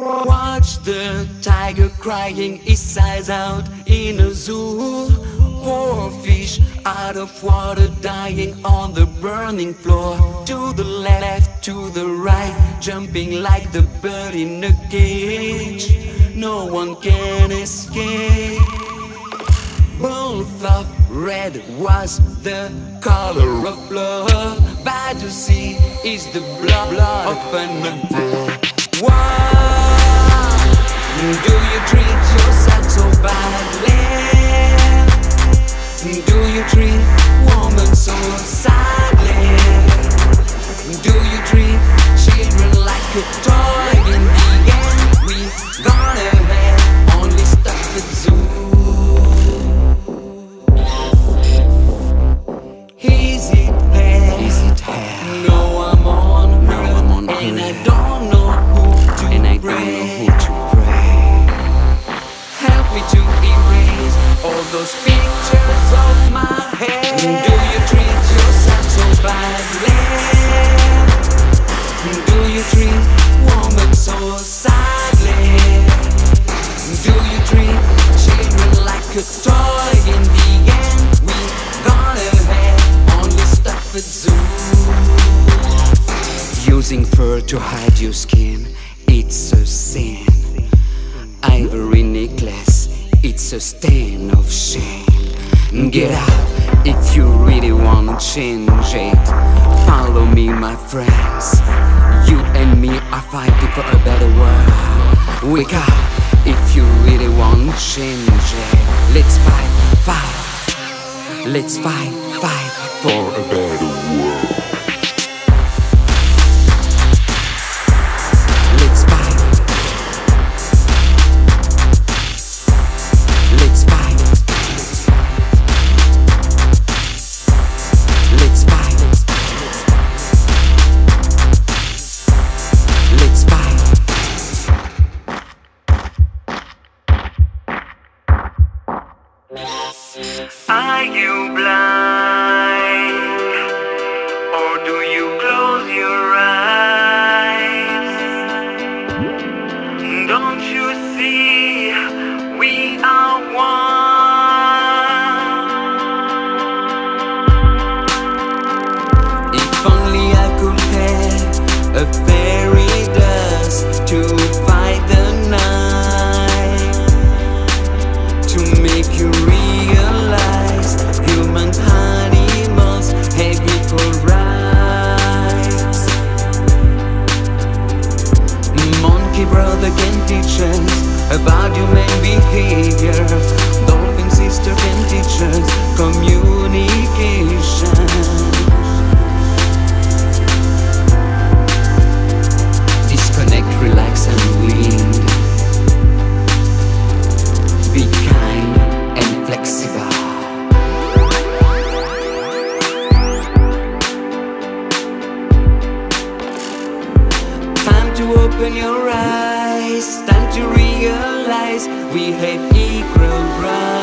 Watch the tiger crying his eyes out in a zoo. Poor fish out of water dying on the burning floor. To the left, to the right, jumping like the bird in a cage. No one can escape. Both of red was the color of love. Bad to see is the blood of another. Why do you treat yourself so badly? Do you treat women so sadly? Do you treat children like a toy? In the end, we gonna have only stuff at zoo. Is it hair? Is it hair? No, I'm on her, and I don't know who to pray. Help me to erase all those pictures of my head. Do you treat yourself so badly? Do you treat women so sadly? Do you treat children like a toy? In the end, we gonna have only stuff at zoo. Using fur to hide your skin, it's a sin. Ivory necklace, it's a stain of shame. Get up if you really wanna change it. Follow me, my friends. You and me are fighting for a better world. Wake up if you really wanna change it. Let's fight, fight. Let's fight, fight for a better world. Are you blind, or do you close your eyes? Don't you see we are one? If only I could have a fairy dust to fight the night, to make you realize humans, animals have equal rights. Monkey brother can teach us about human behavior. Dolphin sister can teach us communication. Disconnect, relax and wind. Be kind and flexible. Time to open your eyes. Time to realize we have equal rights.